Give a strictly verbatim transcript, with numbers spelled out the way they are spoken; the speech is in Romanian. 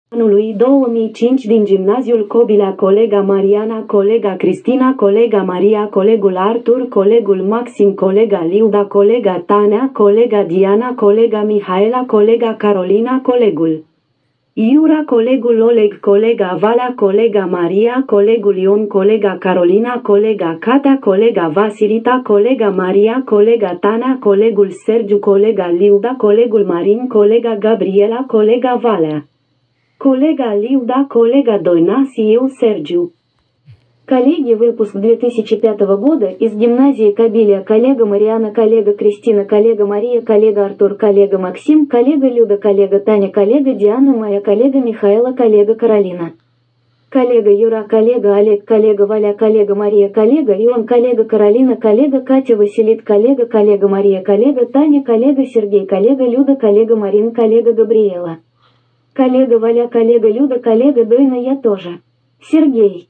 Anului două mii cinci din Gimnaziul Cobilea, colega Mariana, colega Cristina, colega Maria, colegul Artur, colegul Maxim, colega Liuda, colega Tania, colega Diana, colega Mihaela, colega Carolina, colegul Iura, colegul Oleg, colega Valea, colega Maria, colegul Ion, colega Carolina, colega Katea, colega Vasilita, colega Maria, colega Tania, colegul Sergiu, colega Liuda, colegul Marin, colega Gabriela, colega Valea, colega Liuda, colega Дойнас и eu, Серджу. Коллеги, выпуск две тысячи пятого года из гимназии Кобиля, коллега Мариана, коллега Кристина, коллега Мария, коллега Артур, коллега Максим, коллега Люда, коллега Таня, коллега Диана, моя коллега Михаила, коллега Каролина, коллега Юра, коллега Олег, коллега Валя, коллега Мария, коллега Ион, коллега Каролина, коллега Катя, Василит, коллега, коллега Мария, коллега Таня, коллега Сергей, коллега Люда, коллега Марин, коллега Габриэла, коллега Валя, коллега Люда, коллега Дойна, я тоже. Сергей.